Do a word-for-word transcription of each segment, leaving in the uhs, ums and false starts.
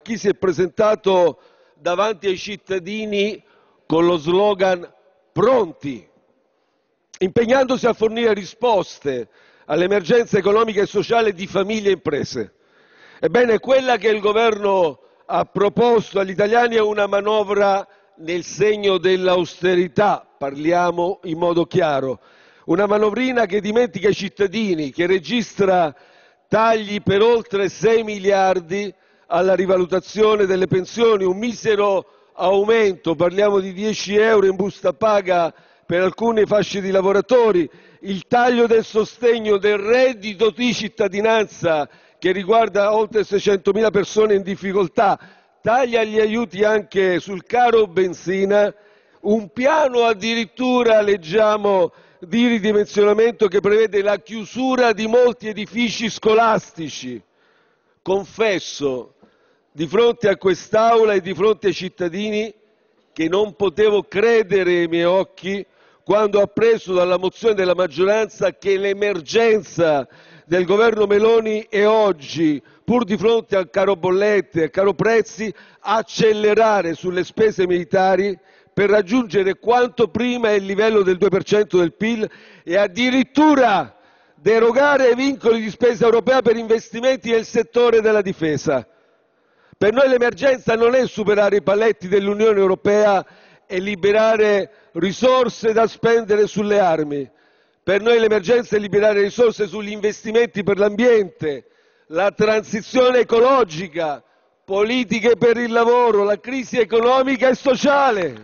chi si è presentato davanti ai cittadini con lo slogan "Pronti", impegnandosi a fornire risposte all'emergenza economica e sociale di famiglie e imprese. Ebbene, quella che il Governo ha proposto agli italiani è una manovra nel segno dell'austerità, parliamo in modo chiaro, una manovrina che dimentica i cittadini, che registra tagli per oltre sei miliardi alla rivalutazione delle pensioni, un misero aumento, parliamo di dieci euro in busta paga per alcune fasce di lavoratori, il taglio del sostegno del reddito di cittadinanza che riguarda oltre seicentomila persone in difficoltà, taglia gli aiuti anche sul caro benzina, un piano addirittura, leggiamo, di ridimensionamento che prevede la chiusura di molti edifici scolastici. Confesso, di fronte a quest'Aula e di fronte ai cittadini, che non potevo credere ai miei occhi quando ho appreso dalla mozione della maggioranza che l'emergenza del governo Meloni è oggi, pur di fronte al caro bollette e al caro prezzi, accelerare sulle spese militari per raggiungere quanto prima il livello del due per cento del P I L e addirittura derogare ai vincoli di spesa europea per investimenti nel settore della difesa. Per noi l'emergenza non è superare i paletti dell'Unione Europea e liberare risorse da spendere sulle armi. Per noi l'emergenza è liberare risorse sugli investimenti per l'ambiente, la transizione ecologica, politiche per il lavoro, la crisi economica e sociale.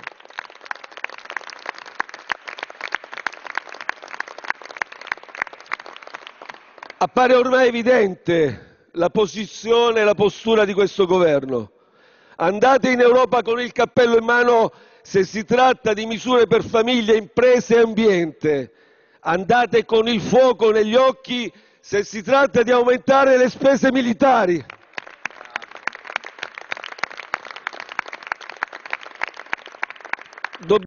Appare ormai evidente la posizione e la postura di questo governo. Andate in Europa con il cappello in mano se si tratta di misure per famiglie, imprese e ambiente. Andate con il fuoco negli occhi se si tratta di aumentare le spese militari.